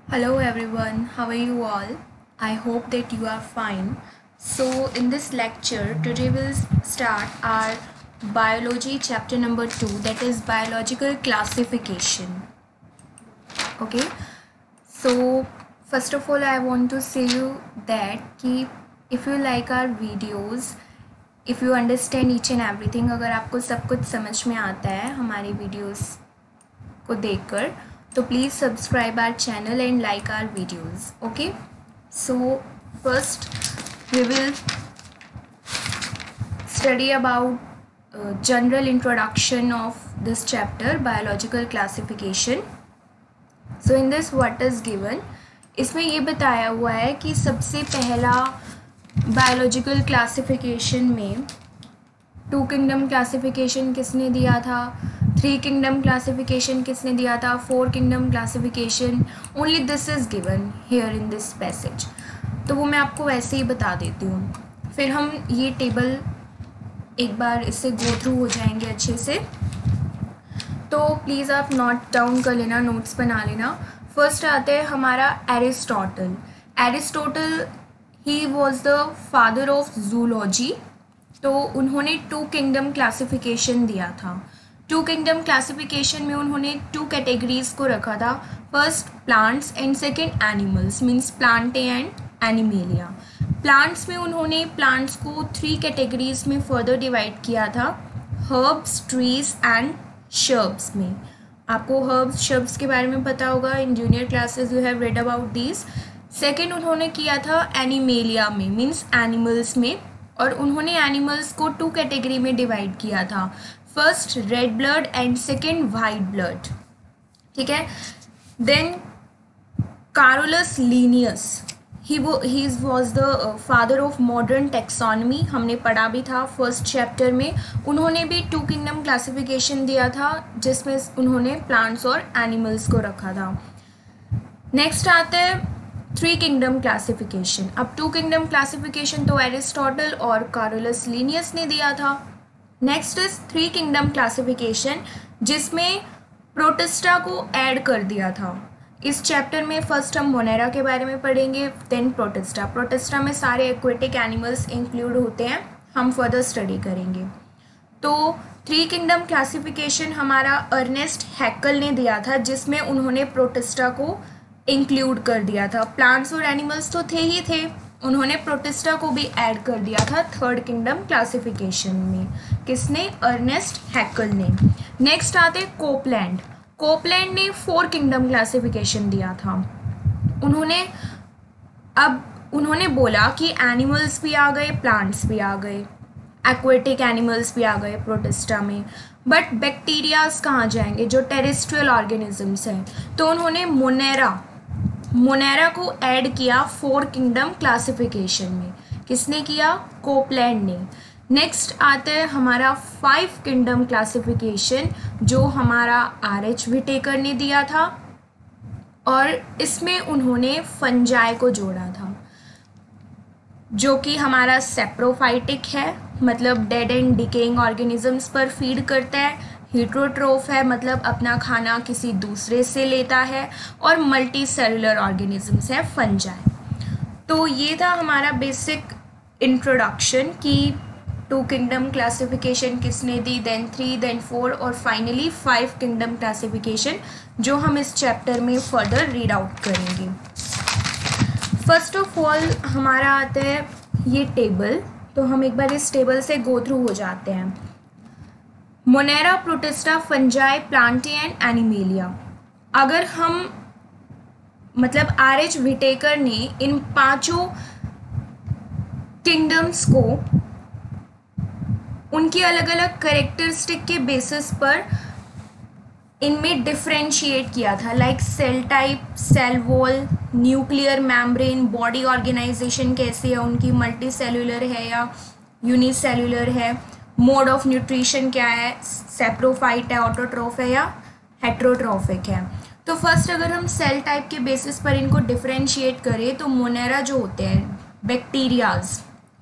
Hello everyone, how are you all? I hope that you are fine. So, in this lecture, today we'll start our biology chapter number 2, that is biological classification. Okay, so first of all, I want to say you that if you like our videos, if you understand each and everything, अगर आपको सब कुछ समझ में आता है हमारी videos को देखकर, तो please subscribe our channel and like our videos. Okay, so first we will study about general introduction of this chapter, biological classification. So in this what is given, इसमें ये बताया हुआ है कि सबसे पहला बायोलॉजिकल क्लासिफिकेशन में 2 किंगडम क्लासिफिकेशन किसने दिया था, 3 किंगडम क्लासिफिकेशन किसने दिया था, 4 kingdom classification. Only this is given here in this passage. तो वो मैं आपको वैसे ही बता देती हूँ. फिर हम ये टेबल एक बार इससे गो थ्रू हो जाएंगे अच्छे से. तो प्लीज़ आप नोट डाउन कर लेना, नोट्स बना लेना. फर्स्ट आते हैं हमारा Aristotle. Aristotle he was the father of zoology. तो उन्होंने 2 किंगडम क्लासिफिकेशन दिया था. 2 किंगडम क्लासिफिकेशन में उन्होंने 2 कैटेगरीज को रखा था. First plants and second animals, means Plantae and Animalia. Plants में उन्होंने प्लांट्स को 3 कैटेगरीज में फर्दर डिवाइड किया था, हर्ब्स, ट्रीज एंड शर्ब्स में. आपको हर्ब्स शर्ब्स के बारे में पता होगा, in junior classes you have read about this. Second उन्होंने किया था एनिमेलिया में, मीन्स एनिमल्स में, और उन्होंने एनिमल्स को 2 कैटेगरी में डिवाइड किया था. First red blood and second white blood. ठीक है. Then Carolus Linnaeus, he was the father of modern taxonomy. हमने पढ़ा भी था फर्स्ट चैप्टर में. उन्होंने भी 2 किंगडम क्लासिफिकेशन दिया था जिसमें उन्होंने प्लांट्स और एनिमल्स को रखा था. नेक्स्ट आते हैं 3 किंगडम क्लासिफिकेशन. अब 2 किंगडम क्लासिफिकेशन तो एरिस्टोटल और कार्योलस लीनियस ने दिया था. नेक्स्ट इज 3 किंगडम क्लासिफिकेशन जिसमें प्रोटिस्टा को ऐड कर दिया था. इस चैप्टर में फर्स्ट हम मोनेरा के बारे में पढ़ेंगे, देन प्रोटिस्टा. प्रोटिस्टा में सारे एक्वेटिक एनिमल्स इंक्लूड होते हैं, हम फर्दर स्टडी करेंगे. तो 3 किंगडम क्लासिफिकेशन हमारा अर्नेस्ट हैकल ने दिया था जिसमें उन्होंने प्रोटिस्टा को इंक्लूड कर दिया था. प्लांट्स और एनिमल्स तो थे ही थे, उन्होंने प्रोटिस्टा को भी ऐड कर दिया था 3rd किंगडम क्लासिफिकेशन में. किसने? अर्नेस्ट हैकल ने. नेक्स्ट आते कोपलैंड. कोपलैंड ने 4 किंगडम क्लासिफिकेशन दिया था. उन्होंने बोला कि एनिमल्स भी आ गए, प्लांट्स भी आ गए, एक्वेटिक एनिमल्स भी आ गए प्रोटिस्टा में, बट बैक्टीरियाज कहाँ जाएंगे, जो टेरेस्ट्रियल ऑर्गेनिजम्स हैं. तो उन्होंने मोनेरा को ऐड किया 4 किंगडम क्लासिफिकेशन में. किसने किया? कोपलैंड ने. नेक्स्ट आता है हमारा 5 किंगडम क्लासिफिकेशन जो हमारा R.H. विटेकर ने दिया था, और इसमें उन्होंने फंजाई को जोड़ा था जो कि हमारा सेप्रोफाइटिक है, मतलब डेड एंड डिकेइंग ऑर्गेनिजम्स पर फीड करता है. हीट्रोट्रोफ है, मतलब अपना खाना किसी दूसरे से लेता है, और मल्टी सेलुलर ऑर्गेनिजम्स है फंजाई. तो ये था हमारा बेसिक इंट्रोडक्शन कि 2 किंगडम क्लासिफिकेशन किसने दी, देन 3, देन 4 और फाइनली 5 किंगडम क्लासिफिकेशन जो हम इस चैप्टर में फर्दर रीड आउट करेंगे. फर्स्ट ऑफ ऑल हमारा आता है ये टेबल. तो हम एक बार इस टेबल से गो थ्रू हो जाते हैं. Monera, protista, fungi, Plantae and Animalia. अगर हम मतलब R.H. विटेकर ने इन 5 किंगडम्स को उनकी अलग अलग करेक्टरिस्टिक के बेसिस पर इनमें डिफ्रेंशिएट किया था, like cell type, cell wall, nuclear membrane, body organisation कैसी है उनकी, मल्टी सेलुलर है या यूनिसेलुलर है, मोड ऑफ न्यूट्रिशन क्या है, सेप्रोफाइट है, ऑटोट्रोफ है या हेट्रोट्रोफिक है. तो फर्स्ट अगर हम सेल टाइप के बेसिस पर इनको डिफ्रेंशिएट करें तो मोनेरा जो होते हैं बैक्टीरियाज,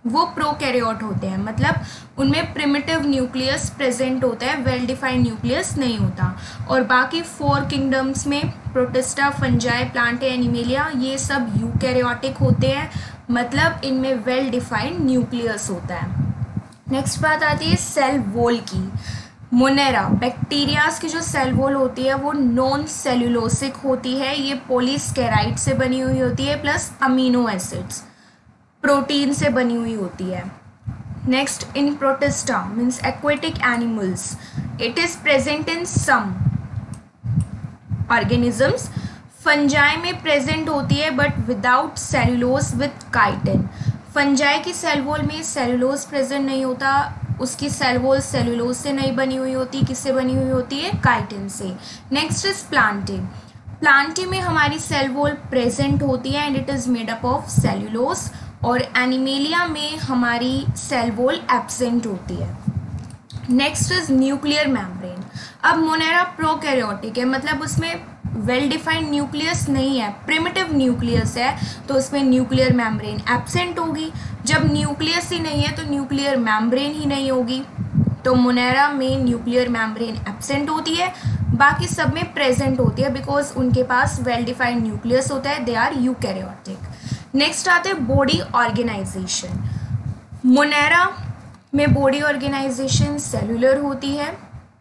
वो प्रोकैरियोट होते हैं, मतलब उनमें प्रिमिटिव न्यूक्लियस प्रेजेंट होता है, वेल डिफाइंड न्यूक्लियस नहीं होता। और बाकी 4 किंगडम्स में प्रोटिस्टा, फंजाई, प्लांट, एनिमेलिया, ये सब यूकैरियोटिक होते हैं, मतलब इनमें वेल डिफाइंड न्यूक्लियस होता है। नेक्स्ट बात आती है सेल वॉल की। मोनेरा बैक्टीरियाज की जो सेल वॉल होती है वो नॉन सेल्यूलोसिक होती है, ये पॉलीस्केराइड से बनी हुई होती है प्लस अमीनो एसिड्स, प्रोटीन से बनी हुई होती है। Next, in Protista means aquatic animals, it is present in some organisms. Fungi में प्रेजेंट होती है but without cellulose with chitin. Fungi की सेल वॉल में सेल्यूलोज प्रेजेंट नहीं होता, उसकी सेल वॉल सेल्यूलोज से नहीं बनी हुई होती, किससे बनी हुई होती है, काइटिन से। Next is plantae. प्लांटे में हमारी सेल वॉल प्रेजेंट होती है and it is made up of cellulose, और एनिमेलिया में हमारी सेल वॉल एब्सेंट होती है। Next is nuclear membrane. अब मोनेरा प्रोकैरियोटिक है, मतलब उसमें वेल डिफाइंड न्यूक्लियस नहीं है, प्रिमिटिव न्यूक्लियस है, तो उसमें न्यूक्लियर मेम्ब्रेन एब्सेंट होगी। जब न्यूक्लियस ही नहीं है तो न्यूक्लियर मेम्ब्रेन ही नहीं होगी, तो मोनेरा में न्यूक्लियर मेम्ब्रेन एब्सेंट होती है, बाकी सब में प्रेजेंट होती है बिकॉज उनके पास वेल डिफाइंड न्यूक्लियस होता है, दे आर यूकैरियोटिक। नेक्स्ट आते हैं बॉडी ऑर्गेनाइजेशन। मोनेरा में बॉडी ऑर्गेनाइजेशन सेलुलर होती है,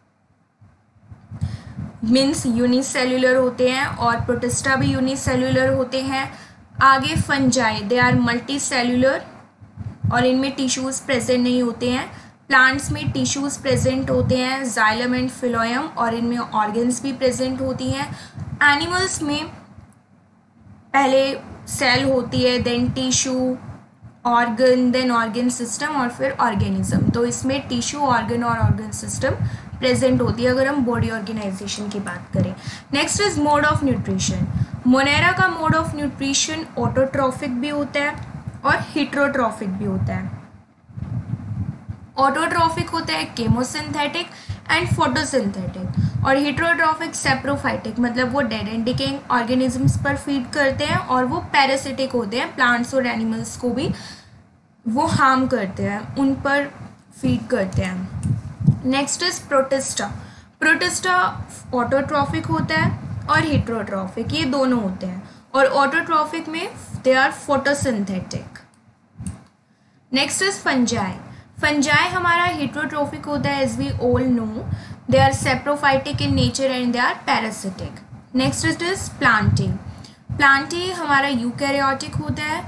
मीन्स यूनिसेल्युलर होते हैं, और प्रोटिस्टा भी यूनिसेल्युलर होते हैं। आगे fungi, they are multi cellular और इनमें टिश्यूज प्रेजेंट नहीं होते हैं। प्लांट्स में टिश्यूज प्रेजेंट होते हैं, जाइलम एंड फिलोयम, और इनमें ऑर्गन्स भी प्रेजेंट होती हैं। एनिमल्स में पहले सेल होती है, then tissue, organ, then organ system और फिर ऑर्गेनिज्म। तो इसमें टिश्यू, ऑर्गन और ऑर्गन सिस्टम प्रेजेंट होती है अगर हम बॉडी ऑर्गेनाइजेशन की बात करें। Next is mode of nutrition. Monera का मोड ऑफ न्यूट्रिशन ऑटोट्रॉफिक भी होता है और हिट्रोट्रॉफिक भी होता है। ऑटोट्रॉफिक होता है केमोसिंथेटिक एंड फोटोसिंथेटिक, और हिट्रोट्रॉफिक सेप्रोफाइटिक, मतलब वो डेड एंड डिकेइंग ऑर्गेनिजम्स पर फीड करते हैं, और वो पैरासिटिक होते हैं, प्लांट्स और एनिमल्स को भी वो हार्म करते हैं, उन पर फीड करते हैं। Next is protista. Protista autotrophic होता है और हिट्रोट्रॉफिक, ये दोनों होते हैं, और ऑटोट्रॉफिक में they are photosynthetic. Next is fungi. Fungi हमारा हिट्रोट्रॉफिक होता है, as we all know, they are saprophytic in nature and they are parasitic. Next is plantae. Plantae हमारा यूकैरियोटिक होता है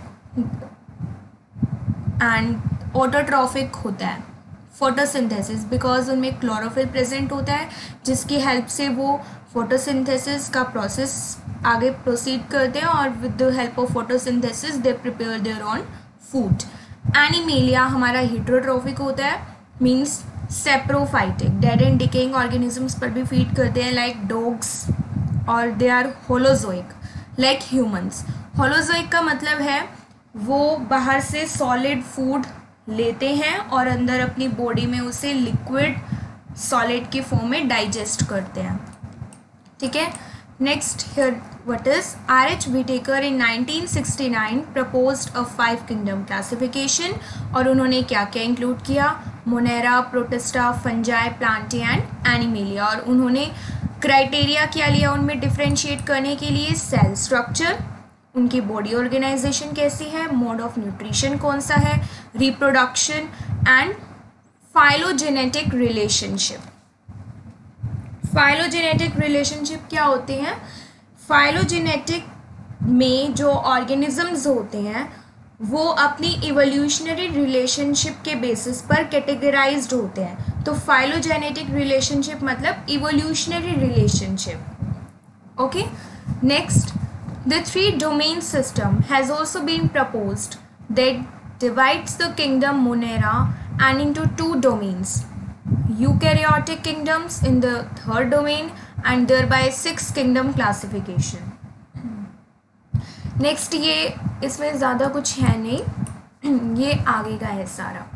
एंड ऑटोट्रॉफिक होता है, फोटोसिंथेसिस, बिकॉज उनमें क्लोरोफिल प्रेजेंट होता है जिसकी हेल्प से वो फोटोसिंथेसिस का प्रोसेस आगे प्रोसीड करते हैं, और with the help of photosynthesis they prepare their own food. Animalia हमारा हिट्रोट्रॉफिक होता है, means saprophytic, dead and decaying organisms पर भी फीड करते हैं लाइक डॉग्स, और they are holozoic like humans. Holozoic का मतलब है वो बाहर से सॉलिड फूड लेते हैं और अंदर अपनी बॉडी में उसे लिक्विड सॉलिड के फॉर्म में डाइजेस्ट करते हैं, ठीक है। Next here what is R.H. Whittaker in 1969 proposed a 5 kingdom classification, और उन्होंने क्या क्या इंक्लूड किया, monera, protista, fungi, Plantae and animalia, और उन्होंने क्राइटेरिया क्या लिया उनमें डिफ्रेंशिएट करने के लिए, सेल स्ट्रक्चर, उनकी बॉडी ऑर्गेनाइजेशन कैसी है, मोड ऑफ न्यूट्रिशन कौन सा है, reproduction and phylogenetic relationship. Phylogenetic relationship क्या होते हैं, फाइलोजेनेटिक में जो ऑर्गेनिजम्स होते हैं वो अपनी इवोल्यूशनरी रिलेशनशिप के बेसिस पर कैटेगराइज्ड होते हैं, तो फाइलोजेनेटिक रिलेशनशिप मतलब evolutionary relationship, okay. Next, the 3-domain system has also been proposed that divides the kingdom Monera and into 2 domains, eukaryotic kingdoms in the 3rd domain and thereby 6 kingdom classification. Next, ये इसमें ज़्यादा कुछ है नहीं, ये आगे का है सारा।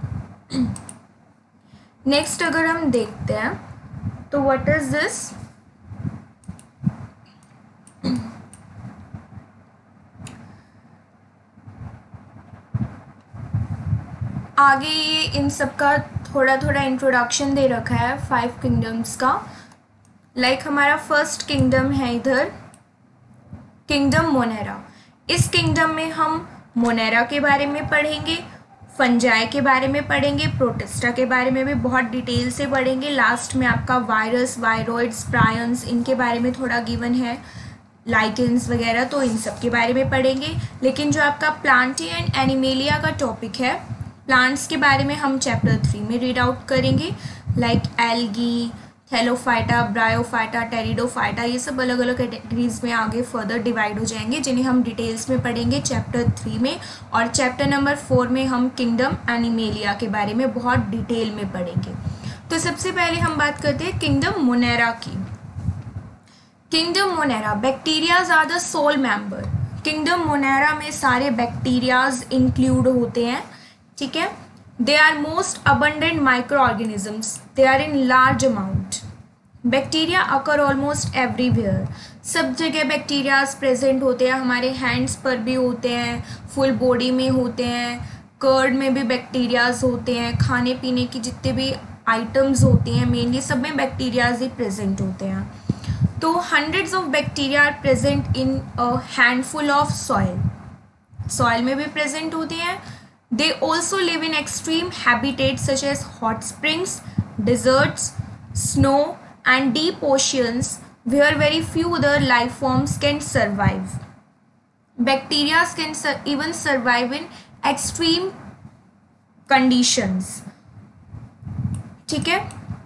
नेक्स्ट अगर हम देखते हैं तो व्हाट इज दिस, आगे ये इन सब का थोड़ा थोड़ा इंट्रोडक्शन दे रखा है 5 किंगडम्स का। लाइक हमारा फर्स्ट किंगडम है इधर किंगडम मोनेरा। इस किंगडम में हम मोनेरा के बारे में पढ़ेंगे, फंजाई के बारे में पढ़ेंगे, प्रोटिस्टा के बारे में भी बहुत डिटेल से पढ़ेंगे। लास्ट में आपका वायरस, वायरॉइड्स, प्रायंस, इनके बारे में थोड़ा गिवन है, लाइकेंस वगैरह, तो इन सब के बारे में पढ़ेंगे। लेकिन जो आपका प्लांटिया एंड एनिमेलिया का टॉपिक है, प्लांट्स के बारे में हम चैप्टर 3 में रीड आउट करेंगे। Like algae, thallophyta, bryophyta, pteridophyta, ये सब अलग अलग कैटेगरीज में आगे फर्दर डिवाइड हो जाएंगे, जिन्हें हम डिटेल्स में पढ़ेंगे चैप्टर 3 में। और चैप्टर नंबर 4 में हम किंगडम एनिमेलिया के बारे में बहुत डिटेल में पढ़ेंगे। तो सबसे पहले हम बात करते हैं किंगडम मोनेरा की। Kingdom monera, bacterias are the sole member. Kingdom monera में सारे बैक्टीरियाज इंक्लूड होते हैं, ठीक है। They are most abundant micro organisms, they are in large amount. Bacteria occur almost everywhere, सब जगह बैक्टीरियाज प्रेजेंट होते हैं, हमारे हैंड्स पर भी होते हैं, फुल बॉडी में होते हैं, कर्ड में भी बैक्टीरियाज होते हैं, खाने पीने की जितने भी आइटम्स होती हैं मेनली सब में बैक्टीरियाज ही प्रेजेंट होते हैं। तो hundreds of bacteria are present in a handful of soil, soil में भी प्रेजेंट होती हैं। They also live in extreme habitats such as hot springs, deserts, snow and deep oceans where very few other life forms can survive. Bacteria can even survive in extreme conditions. ठीक है।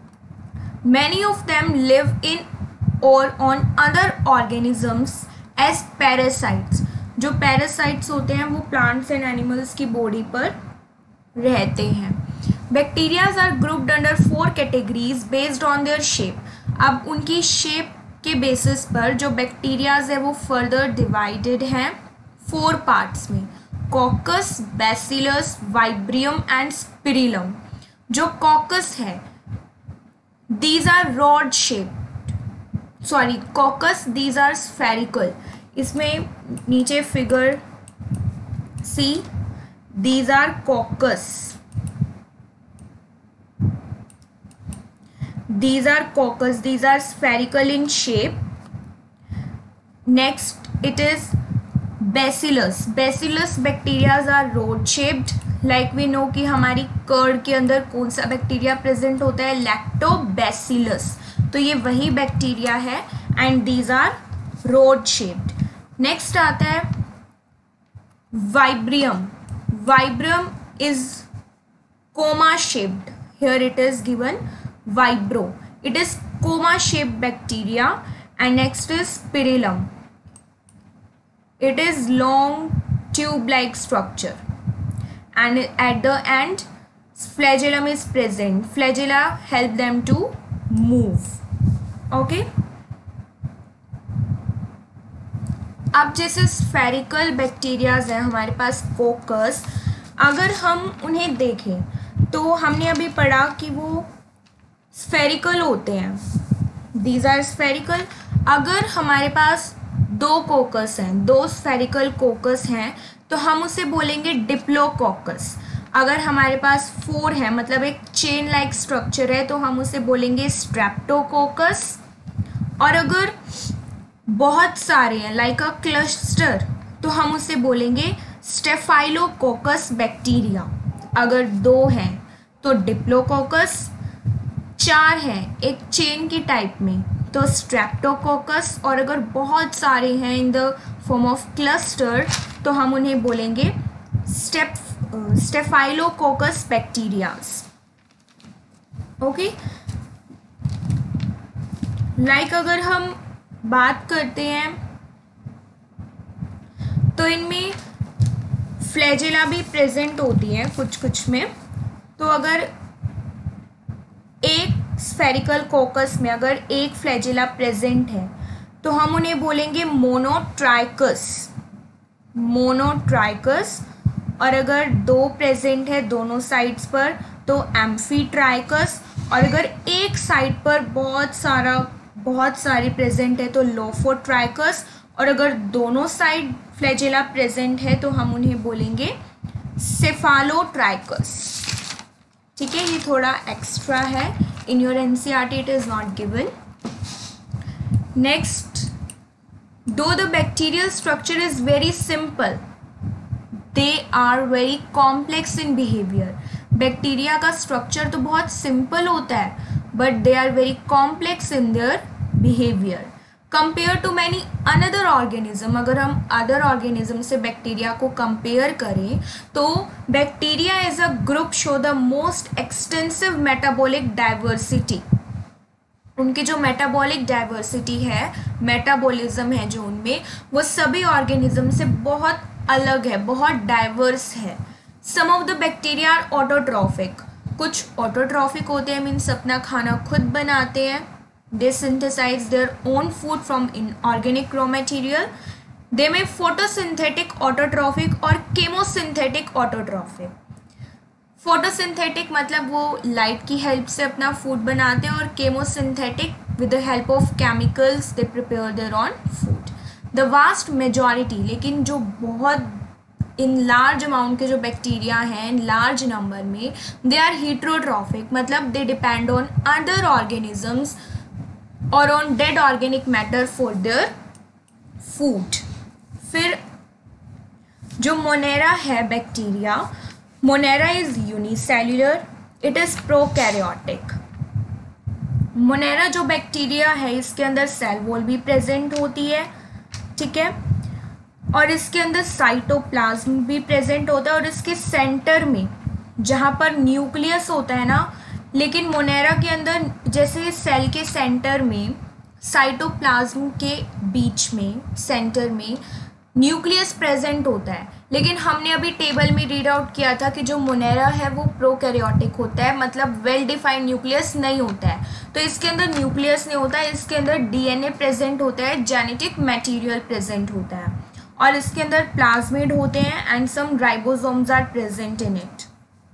Many of them live in or on other organisms as parasites. जो parasites होते हैं वो plants and animals की body पर रहते हैं। Bacterias are grouped under 4 categories based on their shape. अब उनकी शेप के बेसिस पर जो बैक्टीरियाज है वो फर्दर डिवाइडेड हैं 4 पार्ट्स में, coccus, bacillus, vibrium and spirillum. जो कॉकस है these are rod shaped, sorry coccus these are spherical. इसमें नीचे figure see, these are coccus, these are coccus, these are spherical in shape. Next it is bacillus. Bacillus bacteria are rod shaped. Like we know कि हमारी curd के अंदर कौन सा bacteria present होता है, लैक्टोबैसिलस, तो ये वही बैक्टीरिया है and these are rod shaped. Next आता है वाइब्रियम. वाइब्रियम is coma shaped. Here it is given Vibro. It is coma shaped bacteria. And next is Spirillum. It is long tube like structure and at the end flagellum is present. Flagella help them to move. Okay. अब जैसे spherical bacterias हैं हमारे पास कोकस, अगर हम उन्हें देखें तो हमने अभी पढ़ा कि वो स्फेरिकल होते हैं, दीज आर स्फेरिकल। अगर हमारे पास 2 कोकस हैं, 2 स्फेरिकल कोकस हैं तो हम उसे बोलेंगे डिप्लोकोकस। अगर हमारे पास 4 है मतलब एक चेन लाइक स्ट्रक्चर है तो हम उसे बोलेंगे स्ट्रेप्टोकोकस। और अगर बहुत सारे हैं लाइक अ क्लस्टर तो हम उसे बोलेंगे स्टेफाइलोकोकस बैक्टीरिया। अगर 2 हैं तो डिप्लोकोकस, 4 हैं एक चेन की टाइप में तो स्ट्रेप्टोकोकस, और अगर बहुत सारे हैं in the form of cluster तो हम उन्हें बोलेंगे स्टेफाइलोकोकस बैक्टीरियाज। ओके। लाइक अगर हम बात करते हैं तो इनमें फ्लैजेला भी प्रेजेंट होती हैं कुछ कुछ में। तो अगर एक स्फेरिकल कोकस में अगर एक फ्लैजेला प्रेजेंट है तो हम उन्हें बोलेंगे मोनोट्राइकस, मोनोट्राइकस। और अगर 2 प्रेजेंट है दोनों साइड्स पर तो एम्फीट्राइकस। और अगर एक साइड पर बहुत सारी प्रेजेंट है तो लोफोट्राइकस। और अगर दोनों साइड फ्लैजेला प्रेजेंट है तो हम उन्हें बोलेंगे सेफालोट्राइकस। ठीक है, ये थोड़ा एक्स्ट्रा है, in your NCERT it is not given. Next, though the bacterial structure is very simple, they are very complex in behaviour. Bacteria का स्ट्रक्चर तो बहुत सिंपल होता है but they are very complex in their behaviour compare to many another organism. अगर हम other organism से bacteria को compare करें तो bacteria as a group show the most extensive metabolic diversity. उनकी जो मेटाबॉलिक डाइवर्सिटी है, मेटाबॉलिज्म है जो उनमें, वो सभी ऑर्गेनिज्म से बहुत अलग है, बहुत डाइवर्स है. Some of the bacteria are autotrophic. कुछ ऑटोट्रॉफिक होते हैं, मीन्स अपना खाना खुद बनाते हैं. They synthesise their own food from inorganic raw material. They में फोटोसिंथेटिक ऑटोट्रॉफिक और केमोसिंथेटिक ऑटोट्रॉफिक. फोटोसिंथेटिक मतलब वो लाइट की हेल्प से अपना फूड बनाते हैं, और chemosynthetic with the help of chemicals they prepare their own food. The vast majority, लेकिन जो बहुत इन लार्ज अमाउंट के जो बैक्टीरिया हैं, इन लार्ज नंबर में, दे आर हीट्रोट्रॉफिक, मतलब they depend on other organisms और on dead organic matter for their food. फिर जो मोनेरा है bacteria, monera is unicellular, it is prokaryotic. Monera जो बैक्टीरिया है इसके अंदर सेल वॉल भी प्रेजेंट होती है, ठीक है, और इसके अंदर साइटोप्लाज्म भी प्रेजेंट होता है, और इसके सेंटर में जहाँ पर न्यूक्लियस होता है ना, लेकिन मोनेरा के अंदर जैसे सेल के सेंटर में, साइटोप्लाज्म के बीच में, सेंटर में न्यूक्लियस प्रेजेंट होता है. लेकिन हमने अभी टेबल में रीड आउट किया था कि जो मोनेरा है वो प्रोकैरियोटिक होता है, मतलब वेल डिफाइंड न्यूक्लियस नहीं होता है. तो इसके अंदर न्यूक्लियस नहीं होता है, इसके अंदर डीएनए प्रेजेंट होता है, जेनेटिक मटेरियल प्रेजेंट होता है, और इसके अंदर प्लाज्मिड होते हैं and some ribosomes are present in it.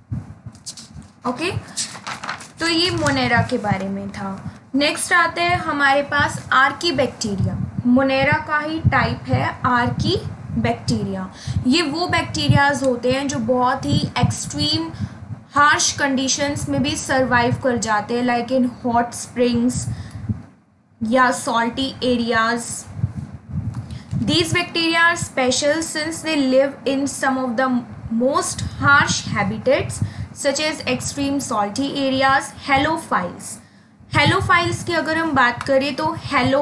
Okay, तो ये मोनेरा के बारे में था. नेक्स्ट आते हैं हमारे पास आर्की बैक्टीरिया. मोनेरा का ही टाइप है आर्की बैक्टीरिया. ये वो बैक्टीरियाज होते हैं जो बहुत ही एक्सट्रीम हार्श कंडीशंस में भी सर्वाइव कर जाते हैं, लाइक इन हॉट स्प्रिंग्स या salty areas. These bacteria are special since they live in some of the most harsh habitats such as extreme salty areas. Halophiles. Halophiles की अगर हम बात करें तो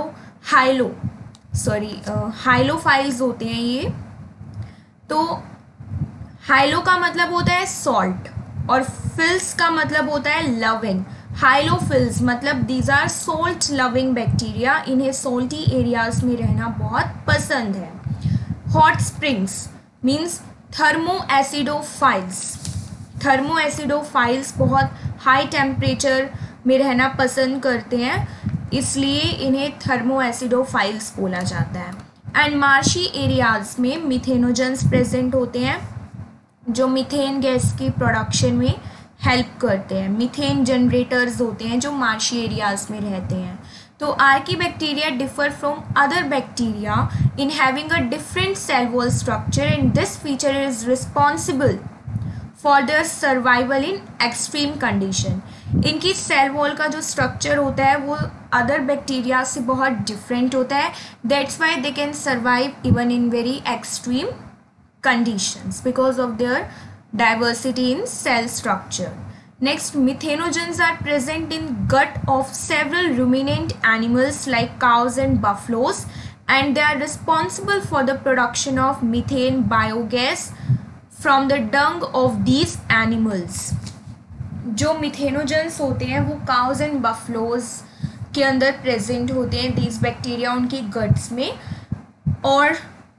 हाइलोफाइल्स होते हैं ये. तो हाइलो का मतलब होता है सॉल्ट और फिल्स का मतलब होता है लविंग. हाइलोफिल्स मतलब these are salt loving bacteria. इन्हें सोल्टी एरियाज में रहना बहुत पसंद है. Hot springs means thermoacidophiles. Thermoacidophiles बहुत हाई टेम्परेचर में रहना पसंद करते हैं, इसलिए इन्हें थर्मोएसिडोफाइल्स बोला जाता है. एंड मार्शी एरियाज में मिथेनोजेंस प्रेजेंट होते हैं जो मीथेन गैस की प्रोडक्शन में हेल्प करते हैं. मीथेन जनरेटर्स होते हैं जो मार्शी एरियाज में रहते हैं. तो archaebacteria differ from other bacteria in having a different cell wall structure, and this feature is responsible for their survival in extreme condition. इनकी सेल वॉल का जो स्ट्रक्चर होता है वो अदर बैक्टीरिया से बहुत डिफरेंट होता है. That's why they can survive even in very extreme conditions because of their diversity in cell structure. Next, methanogens are present in gut of several ruminant animals like cows and buffaloes, and they are responsible for the production of methane biogas from the dung of these animals. जो methanogens होते हैं वो cause and buffaloes के अंदर present होते हैं, these bacteria उनकी guts में, और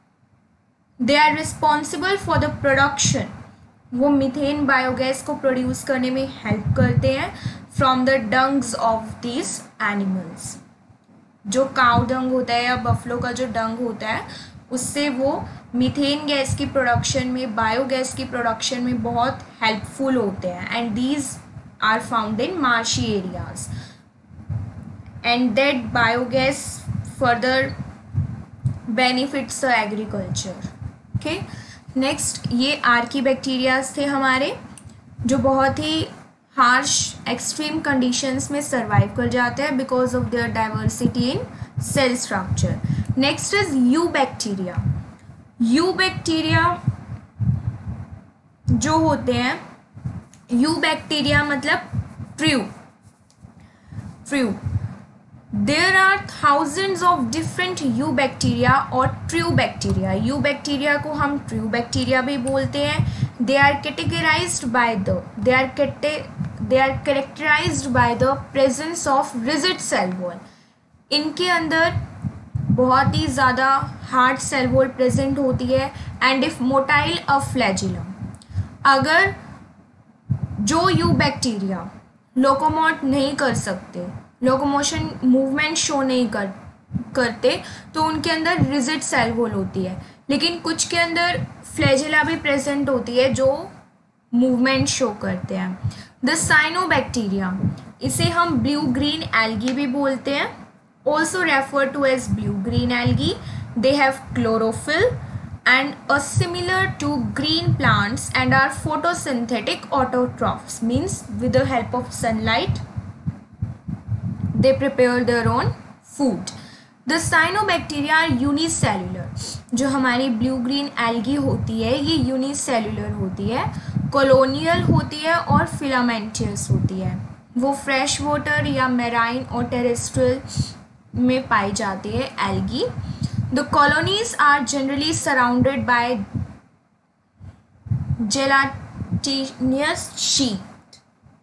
they are responsible for the production. वो मीथेन बायोगैस को प्रोड्यूस करने में हेल्प करते हैं from the dungs of these animals. जो काउ डंग होता है या बफलो का जो डंग होता है उससे वो मीथेन गैस की प्रोडक्शन में, बायोगैस की प्रोडक्शन में बहुत हेल्पफुल होते हैं. And these are found in marshy areas, and that biogas further benefits the agriculture. Okay, next ये आर्की बैक्टीरियाज थे हमारे जो बहुत ही हार्श एक्सट्रीम कंडीशंस में सर्वाइव कर जाते हैं because of their diversity in cell structure. Next is eubacteria. Eubacteria जो होते हैं, यू बैक्टीरिया मतलब true. There are thousands of different U bacteria or true bacteria. U bacteria को हम true bacteria भी बोलते हैं. They are characterized by the presence of rigid cell wall. इनके अंदर बहुत ही ज़्यादा हार्ड सेल वॉल प्रेजेंट होती है. And if motile a flagellum. अगर जो यू बैक्टीरिया लोकोमोट नहीं कर सकते, लोकोमोशन मूवमेंट शो नहीं करते, तो उनके अंदर रिजिड सेल वॉल होती है. लेकिन कुछ के अंदर फ्लैजिला भी प्रेजेंट होती है जो मूवमेंट शो करते हैं. द साइनोबैक्टीरिया, इसे हम ब्लू ग्रीन एल्गी भी बोलते हैं, also refer to as blue green algae. They have chlorophyll and are similar to green plants and are photosynthetic autotrophs, means with the help of sunlight they prepare their own food. The cyanobacteria are unicellular. जो हमारी blue green algae होती है ये unicellular होती है, colonial होती है और फिलामेंटियस होती है. वो फ्रेश वाटर या मेराइन और टेरेस्ट्रियल में पाई जाती है algae. The colonies are generally surrounded by gelatinous sheet.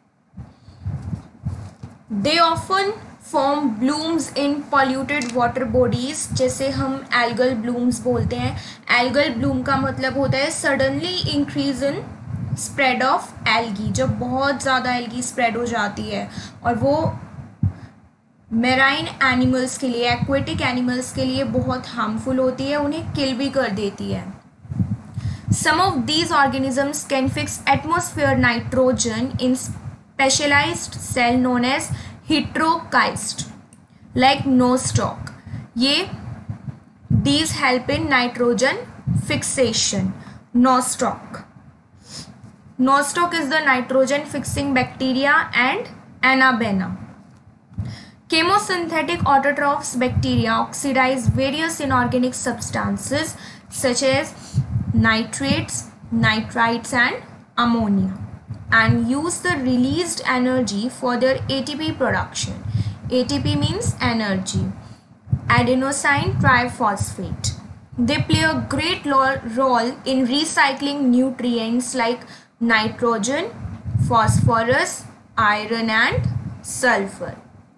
They often form blooms in polluted water bodies, जैसे हम algal blooms बोलते हैं. Algal bloom का मतलब होता है suddenly increase in spread of algae. जब बहुत ज़्यादा algae spread हो जाती है और वो मेराइन एनिमल्स के लिए, एक्वेटिक एनिमल्स के लिए बहुत हार्मफुल होती है, उन्हें किल भी कर देती है. Some of these organisms can fix atmosphere nitrogen in specialised cell known as heterocyst like nostoc. ये these help in nitrogen fixation. Nostoc is the nitrogen fixing bacteria and anabaena. Chemosynthetic autotrophs bacteria oxidize various inorganic substances such as nitrates, nitrites and ammonia and use the released energy for their ATP production. ATP means energy. Adenosine triphosphate. They play a great role in recycling nutrients like nitrogen, phosphorus, iron and sulfur.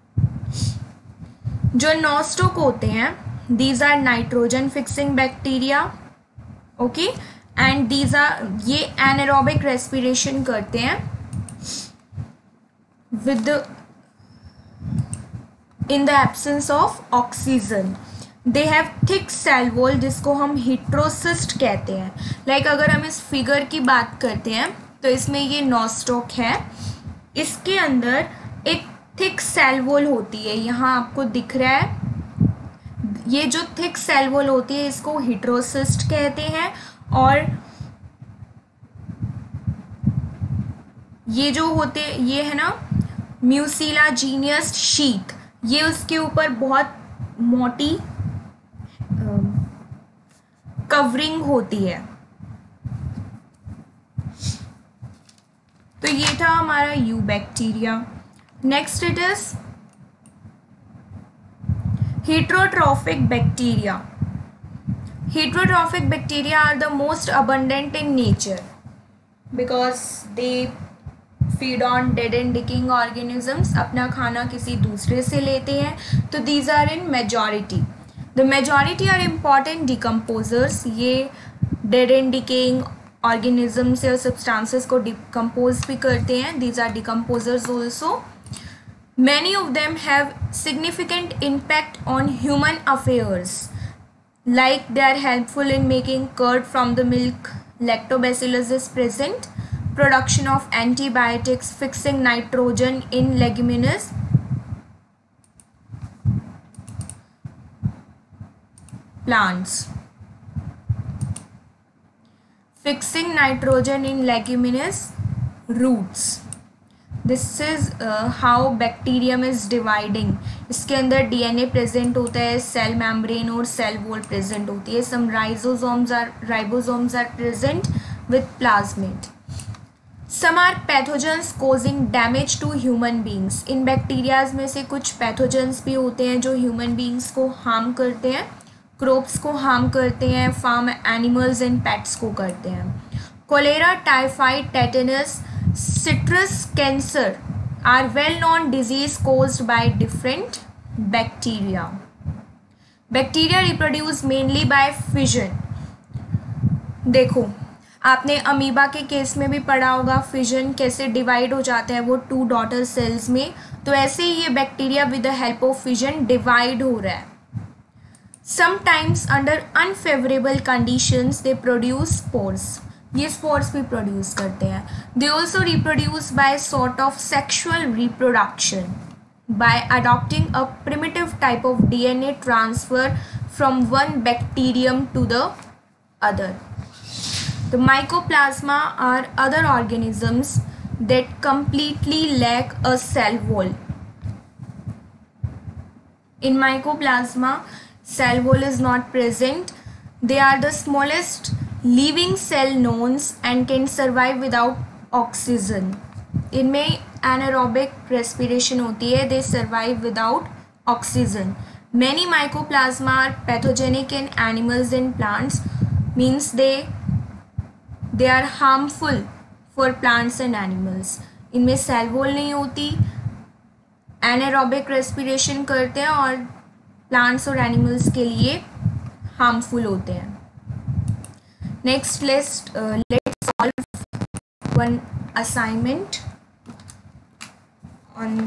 जो nostoc होते हैं these are nitrogen fixing bacteria. Okay, and these are, ये anaerobic respiration करते हैं with in the absence of oxygen. They have thick cell wall जिसको हम heterocyst कहते हैं. लाइक अगर हम इस फिगर की बात करते हैं तो इसमें ये नॉस्टोक है, इसके अंदर एक थिक सेल वॉल होती है. यहाँ आपको दिख रहा है ये जो थिक सेल वॉल होती है इसको हेट्रोसिस्ट कहते हैं. और ये जो होते ये है ना म्यूसिलाजीनियस शीथ, ये उसके ऊपर बहुत मोटी कवरिंग होती है. तो ये था हमारा eubacteria. Next it is heterotrophic bacteria. Heterotrophic bacteria are the most abundant in nature because they feed on dead and decaying organisms. अपना खाना किसी दूसरे से लेते हैं. तो these are in majority. The majority are important decomposers. ये dead and decaying organisms या substances को decompose भी करते हैं. These are decomposers also. Many of them have significant impact on human affairs, like they are helpful in making curd from the milk lactobacillus is present, production of antibiotics, fixing nitrogen in leguminous plants, fixing nitrogen in leguminous roots. This is how bacterium is dividing. इसके अंदर DNA present होता है, cell membrane और cell wall present होती है. Some ribosomes are present with plasmid. Some are pathogens causing damage to human beings. इन bacterias में से कुछ पैथोजेंस भी होते हैं जो ह्यूमन बींग्स को हार्म करते हैं, क्रॉप्स को हार्म करते हैं, फार्म एनिमल्स एंड पेट्स को करते हैं. Cholera, typhoid, tetanus, citrus cancer are well known disease caused by different bacteria. Bacteria reproduce mainly by fission. देखो, आपने अमीबा के केस में भी पढ़ा होगा फिजन कैसे डिवाइड हो जाते हैं वो 2 डॉटर सेल्स में. तो ऐसे ही ये bacteria with the help of fission divide हो रहा है. Sometimes under unfavourable conditions they produce spores. ये स्पोर्स भी प्रोड्यूस करते हैं. They also reproduce by sort of sexual reproduction by adopting a primitive type of DNA transfer from one bacterium to the other. The mycoplasma are other organisms that completely lack a cell wall. In mycoplasma, cell wall is not present. They are the smallest living cell known and can survive without oxygen. इनमें anaerobic respiration होती है. They survive without oxygen. Many mycoplasma are pathogenic in animals and plants. Means they are harmful for plants and animals. इनमें cell wall नहीं होती, anaerobic respiration करते हैं और plants और एनिमल्स के लिए हार्मफुल होते हैं. Next let's solve one assignment on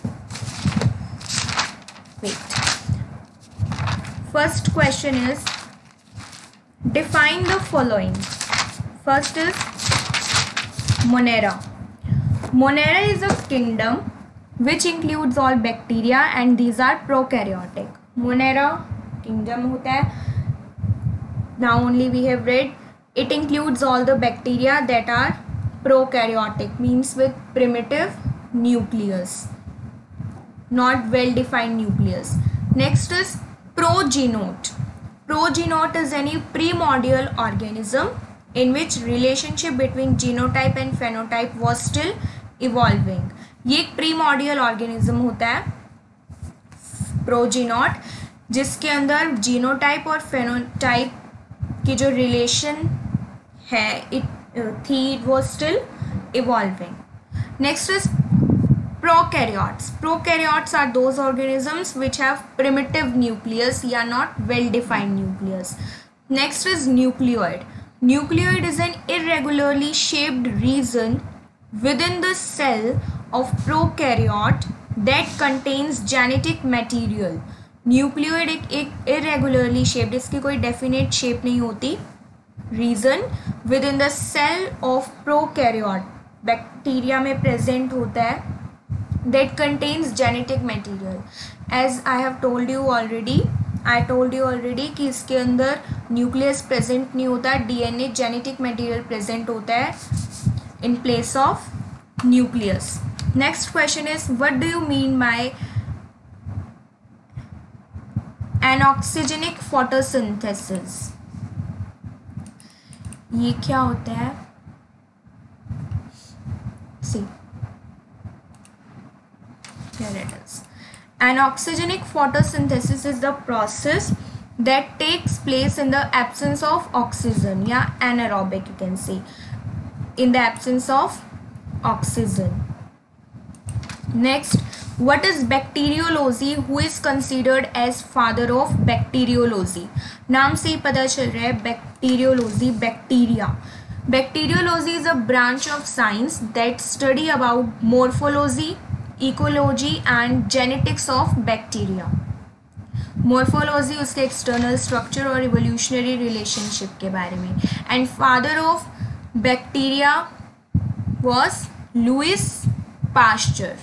wait. First question is define the following. First is Monera. Monera is a kingdom which includes all bacteria and these are prokaryotic. Monera kingdom होता है. Now only we have read it includes all the bacteria that are prokaryotic, means with primitive nucleus, not well defined nucleus. Next is progenote. Progenote is any primordial organism in which relationship between genotype and phenotype was still evolving. ये एक primordial organism होता है progenote, जिसके अंदर genotype और phenotype की जो relation है it was still evolving. Next is prokaryotes. Prokaryotes are those organisms which have primitive nucleus या not well defined nucleus. Next is nucleoid. Nucleoid is an irregularly shaped region within the cell of prokaryote that contains genetic material. Nucleoid एक irregularly shaped, इसकी कोई definite shape नहीं होती, region within the cell of prokaryote bacteria में present होता है, that contains genetic material. As I have told you already, कि इसके अंदर न्यूक्लियस प्रेजेंट नहीं होता, डीएनए जेनेटिक मटेरियल प्रेजेंट होता है in place of nucleus. Next question is what do you mean by anoxygenic photosynthesis. ये क्या होता है? सी here it is. Anoxygenic photosynthesis is the process that takes place in the absence of oxygen, या anaerobic you can say, in the absence of oxygen. Next, what is bacteriology? Who is considered as father of bacteriology? नाम से ही पता चल रहा है bacteriology, bacteria. Bacteriology is a branch of science that study about morphology, ecology and genetics of bacteria. Morphology उसके external structure और evolutionary relationship के बारे में. And father of bacteria was Louis Pasteur.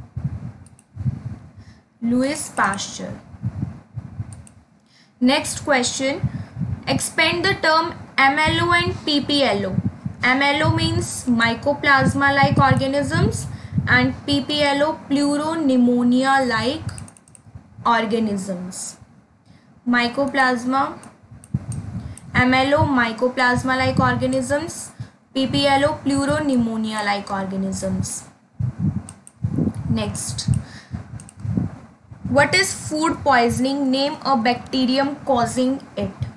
Louis Pasteur. Next question. Expand the term MLO and PPLO. MLO means mycoplasma like organisms and PPLO pleuropneumonia like organisms. Mycoplasma, MLO mycoplasma like organisms, PPLO pleuropneumonia like organisms. Next, what is food poisoning? Name a bacterium causing it.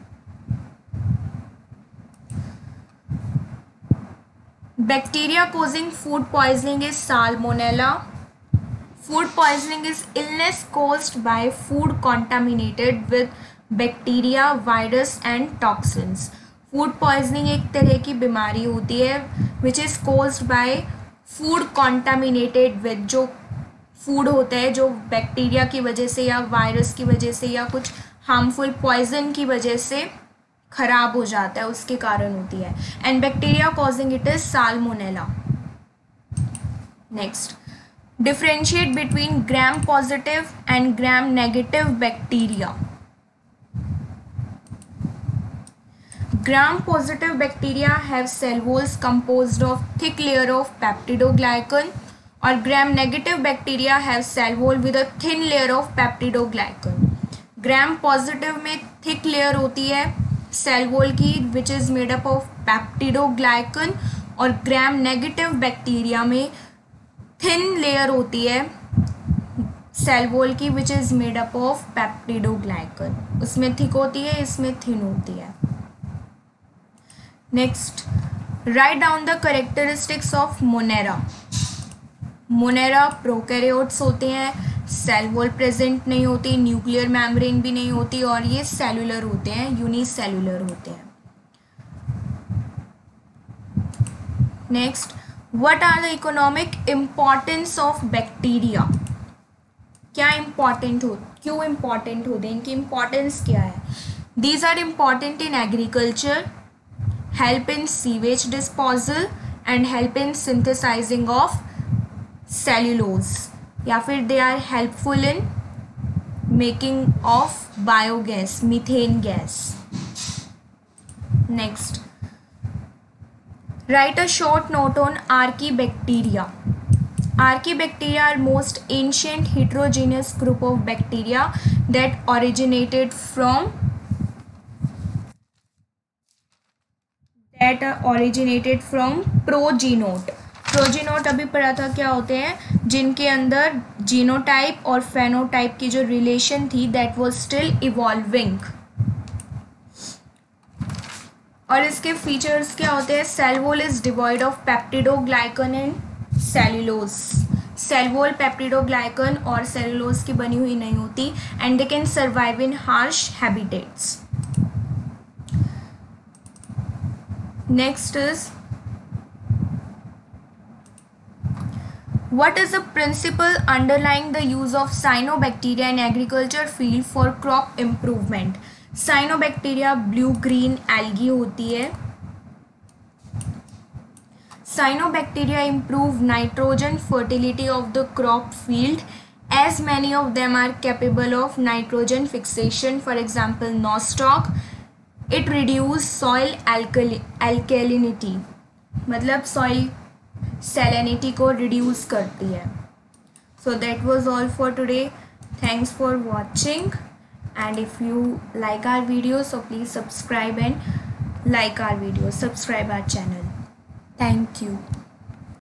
Bacteria causing food poisoning is Salmonella. Food poisoning is illness caused by food contaminated with bacteria, virus and toxins. Food poisoning एक तरह की बीमारी होती है which is caused by food contaminated with, जो food होता है जो बैक्टीरिया की वजह से या वायरस की वजह से या कुछ हार्मफुल पॉइजन की वजह से खराब हो जाता है, उसके कारण होती है. And bacteria causing it is salmonella. Next, differentiate between gram positive and gram negative bacteria. Gram positive bacteria have cell walls composed of thick layer of peptidoglycan, or gram negative bacteria have cell wall with a thin layer of peptidoglycan. Gram positive में thick layer होती है cell wall की which is made up of peptidoglycan, और gram negative bacteria में thin layer होती है cell wall की which is made up of peptidoglycan. उसमें thick होती है, इसमें thin होती है. Next, write down the characteristics of Monera. Monera prokaryotes होते हैं, सेल वॉल प्रेजेंट नहीं होती, न्यूक्लियर मेम्ब्रेन भी नहीं होती, और ये सेलुलर होते हैं, यूनिसेलुलर होते हैं. Next, what are the economic importance of bacteria. क्या इम्पॉर्टेंट हो, क्यों इम्पॉर्टेंट होते हैं, इनकी इम्पॉर्टेंस क्या है. These are important in agriculture, help in sewage disposal and help in synthesizing of cellulose, या फिर they are helpful in making of biogas, methane gas. Next, write a short note on Archaebacteria. Archaebacteria are most ancient heterogeneous group of bacteria that originated from प्रोजीनोट. प्रोजीनोट अभी पढ़ा था क्या होते हैं, जिनके अंदर जीनोटाइप और फेनोटाइप की जो रिलेशन थी दैट वाज स्टिल इवॉल्विंग. और इसके फीचर्स क्या होते हैं. Cell wall is devoid of peptidoglycan and cellulose. Cell wall peptidoglycan और सेलुलोज की बनी हुई नहीं होती, and they can survive in harsh habitats. Next is, what is the principle underlying the use of cyanobacteria in agriculture field for crop improvement. Cyanobacteria blue green algae होती है. Cyanobacteria improve nitrogen fertility of the crop field as many of them are capable of nitrogen fixation. For example, nostoc. It reduce soil alkalinity, मतलब soil salinity को reduce करती है. So that was all for today. Thanks for watching, and if you like our video, so please subscribe and like our video, subscribe our channel. Thank you.